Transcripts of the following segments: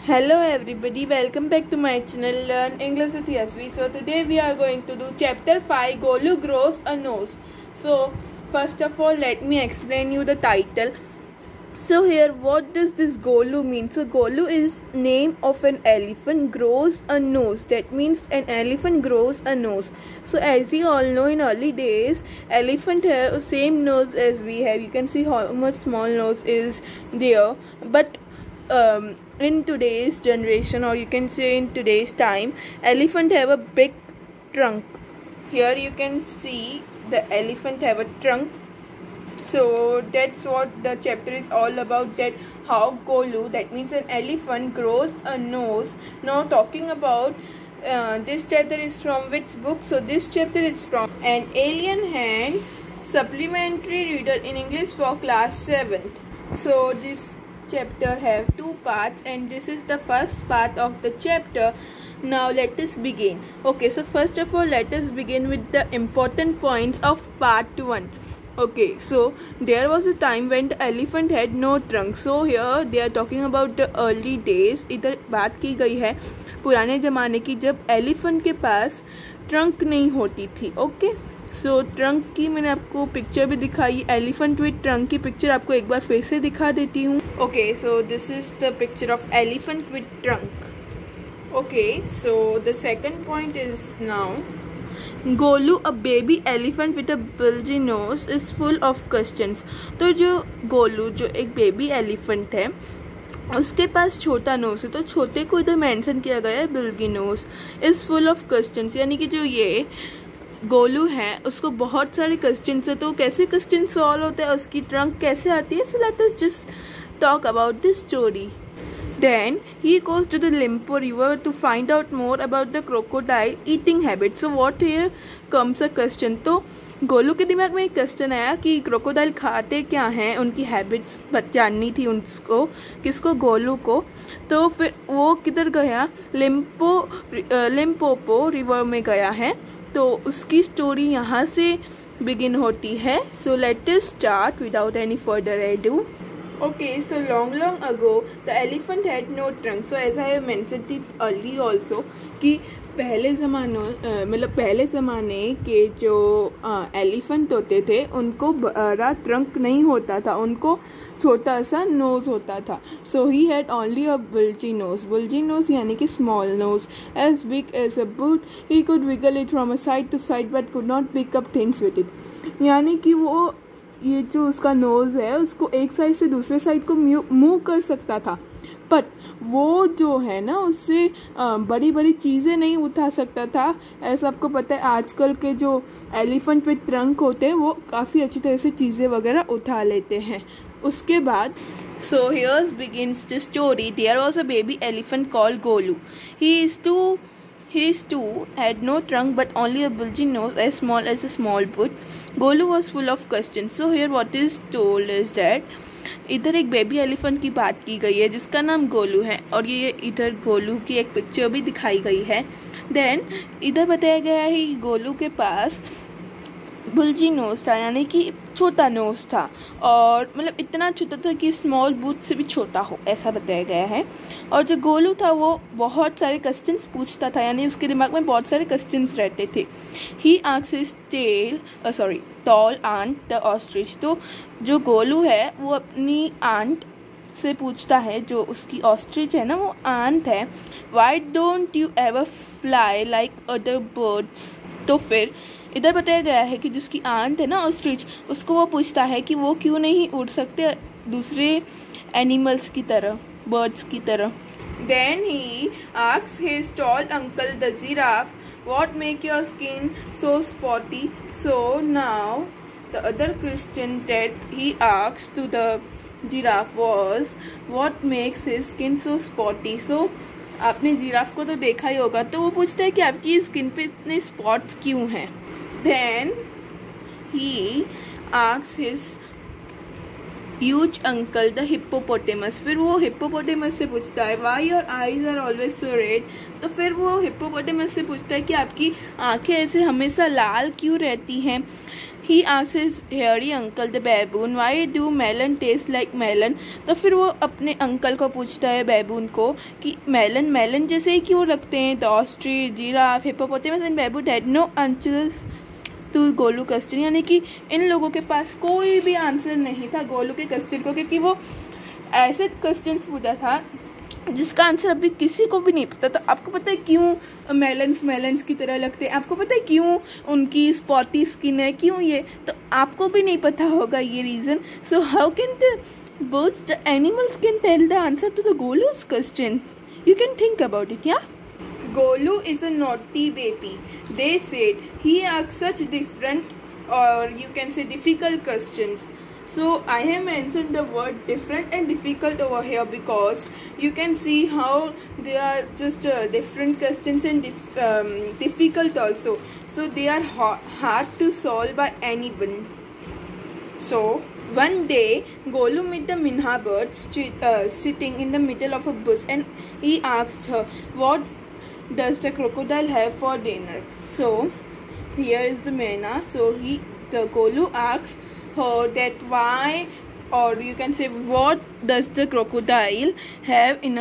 Hello everybody, welcome back to my channel Learn English with Yasvi. So today we are going to do chapter 5, Golu grows a nose. So first of all, let me explain you the title. So here, what does this Golu mean? So Golu is name of an elephant grows a nose. That means an elephant grows a nose. So as you all know, in early days, elephant have same nose as we have. You can see how much small nose is there. But in today's generation, or you can say in today's time, elephant have a big trunk. Here you can see the elephant have a trunk. So that's what the chapter is all about, that how Golu, that means an elephant, grows a nose. Now talking about this chapter is from which book? So this chapter is from An Alien Hand, Supplementary Reader in English for class 7th. So this chapter have two parts and this is the first part of the chapter. Now let us begin. Okay, so first of all, let us begin with the important points of part 1. Okay, so there was a time when the elephant had no trunk. So here they are talking about the early days. इधर बात की गई है पुराने ज़माने की, जब elephant के पास ट्रंक नहीं होती थी. ओके, सो ट्रंक की मैंने आपको पिक्चर भी दिखाई. एलिफेंट विथ ट्रंक की पिक्चर आपको एक बार फिर से दिखा देती हूँ. Okay, so this is the picture of elephant with trunk. Okay, so the second point is now Golu a baby elephant with a bulgy nose is full of questions. तो जो गोलू, जो एक बेबी एलिफेंट है, उसके पास छोटा नोज है. तो छोटे को इधर मेंशन किया गया है, bulgy nose is full of questions, यानी कि जो ये गोलू है उसको बहुत सारे क्वेश्चंस है. तो कैसे क्वेश्चन सॉल्व होता है, उसकी ट्रंक कैसे आती है? So let us just talk about this story. Then he goes to the Limpo River to find out more about the crocodile eating habit. So what here comes a question. तो गोलू के दिमाग में एक question आया कि crocodile खाते क्या हैं, उनकी हैबिट्स जाननी थी उसको, किसको? गोलू को. तो फिर वो किधर गया? लिम्पोपो रिवर में गया है. तो उसकी स्टोरी यहाँ से बिगिन होती है. So let us start without any further ado. Okay, so long ago the elephant had no trunk. So as I have mentioned it early also कि पहले ज़माने के जो एलिफेंट होते थे उनको बड़ा ट्रंक नहीं होता था, उनको छोटा सा नोज़ होता था. So he had only a bulgy nose. bulgy nose यानी कि small nose, as big as a boot. He could wiggle it from a side to side but could not pick up things with it. यानी कि वो ये जो उसका nose है उसको एक साइड से दूसरे साइड को मूव कर सकता था, बट वो जो है ना उससे बड़ी बड़ी चीज़ें नहीं उठा सकता था. ऐसा आपको पता है आजकल के जो एलिफेंट विथ ट्रंक होते हैं वो काफ़ी अच्छी तरह से चीज़ें वगैरह उठा लेते हैं. उसके बाद so here's begins the story. There was a baby elephant called Golu. His too had no trunk but only a bulgy nose as small as a small boot. Golu was full of questions. So here what is told is that इधर एक baby elephant की बात की गई है जिसका नाम गोलू है, और ये इधर गोलू की एक पिक्चर भी दिखाई गई है. देन इधर बताया गया है कि गोलू के पास बुल्जी नोज था, यानी कि छोटा नोज था, और मतलब इतना छोटा था कि स्मॉल बूथ से भी छोटा हो, ऐसा बताया गया है. और जो गोलू था वो बहुत सारे क्वेश्चंस पूछता था, यानी उसके दिमाग में बहुत सारे क्वेश्चंस रहते थे. He asked his tall aunt the ostrich. तो जो गोलू है वो अपनी आंट से पूछता है, जो उसकी ऑस्ट्रिच है ना, वो आंट है, why don't you ever fly like other birds. तो फिर इधर बताया गया है कि जिसकी आंट है ना ऑस्ट्रिच, उसको वो पूछता है कि वो क्यों नहीं उड़ सकते दूसरे एनिमल्स की तरह, बर्ड्स की तरह. Then he asks his tall uncle the giraffe, what make your skin so spotty. So now the other question that he asked to the giraffe was what makes his skin so spotty. So आपने giraffe को तो देखा ही होगा, तो वो पूछता है कि आपकी स्किन पे इतने स्पॉट्स क्यों हैं. Then he asks his huge uncle the hippopotamus. फिर वो हिप्पोपोटेमस से पूछता है why your eyes are always so red. तो फिर वो हिप्पोपोटेमस से पूछता है कि आपकी आंखें ऐसे हमेशा लाल क्यों रहती हैं. He asks his hairy uncle the baboon why do melon taste like melon. तो फिर वो अपने अंकल को पूछता है बैबून को कि मेलन जैसे ही क्यों लगते हैं। The ostrich, giraffe, hippopotamus and baboon had no answers to Golu question, यानी कि इन लोगों के पास कोई भी आंसर नहीं था गोलू के क्वेश्चन को, क्योंकि वो ऐसे क्वेश्चन पूछा था जिसका आंसर अभी किसी को भी नहीं पता। तो आपको पता है क्यों मेलन्स की तरह लगते हैं, आपको पता है क्यों उनकी स्पॉटी स्किन है, क्यों ये, तो आपको भी नहीं पता होगा ये reason. So how can the birds the animals can tell the answer to the Golu's question? You can think about it, yeah? Golu is a naughty baby. They said he asks such different, or you can say difficult questions. So I have mentioned the word different and difficult over here because you can see how they are just different questions and difficult also. So they are hard to solve by anyone. So one day Golu met the Minha bird sitting in the middle of a bush, and he asked her, what does the crocodile have for dinner? So here is the Minha. So the Golu asks her that why, or you can say what does the crocodile have in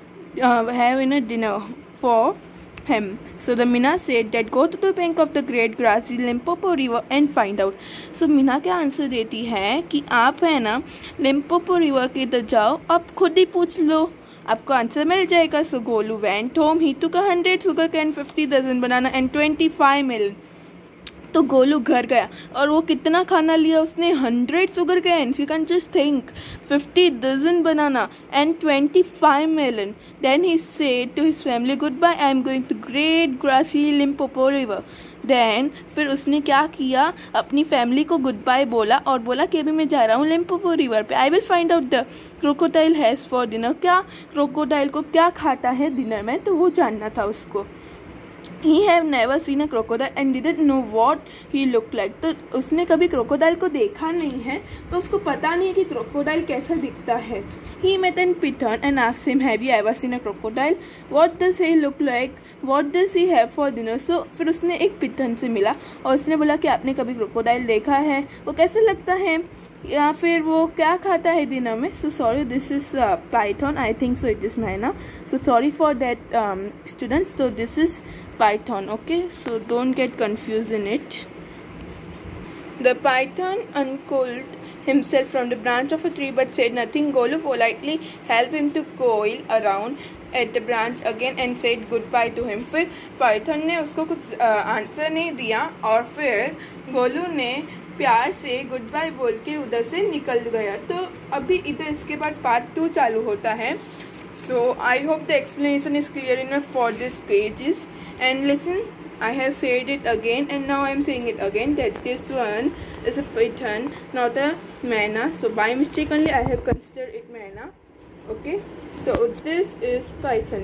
a dinner for him. So the Minna said that go to the bank of the great grassy Limpopo river and find out. So Minna क्या answer देती है कि आप है ना Limpopo river के इधर जाओ, आप खुद ही पूछ लो, आपको आंसर मिल जाएगा. So Golu went home. He took 100 sugarcane, 50 dozen banana and 25 melon. तो गोलू घर गया और वो कितना खाना लिया उसने, 100 sugar canes, you can just think, 50 dozen banana and 25 melon. Then he said to his family good bye, I am going to great grassy Limpopo river. Then फिर उसने क्या किया, अपनी फैमिली को गुड बाय बोला और बोला कि अभी मैं जा रहा हूँ लिम्पोपो रिवर पे. I will find out the crocodile has for dinner. क्या क्रोकोडाइल को क्या खाता है डिनर में, तो वो जानना था उसको. He have never seen a crocodile and didn't know what he looked like. तो उसने कभी क्रोकोडाइल को देखा नहीं है, तो उसको पता नहीं है कि क्रोकोडाइल कैसा दिखता है. He met a python and asked him, have you ever seen a crocodile? What does he look like? What does he have for dinner? So फिर उसने एक पिथन से मिला और उसने बोला कि आपने कभी क्रोकोडाइल देखा है, वो कैसे लगता है या फिर वो क्या खाता है डिनर में. So sorry, this is python, I think so it is myna. So sorry for that students. So this is python, okay, so don't get confused in it. The python uncoiled himself from the branch of a tree but said nothing. Golu politely helped him to coil around at the branch again and said goodbye to him. फिर python ने उसको कुछ answer नहीं दिया और फिर गोलू ने प्यार से गुड बाय बोल के उधर से निकल गया. तो अभी इधर इसके बाद पार्ट 2 चालू होता है. So I hope the explanation is clear enough for these pages. And listen, I have said it again and now I am saying it again that this one is a python, not a manna. So by mistake only I have considered it manna. Okay, so this is python.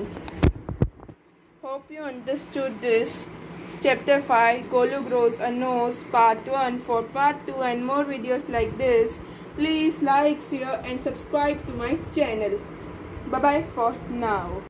Hope you understood this. Chapter 5, Golu grows a nose, part 1. For part 2 and more videos like this, please like, share and subscribe to my channel. Bye bye for now.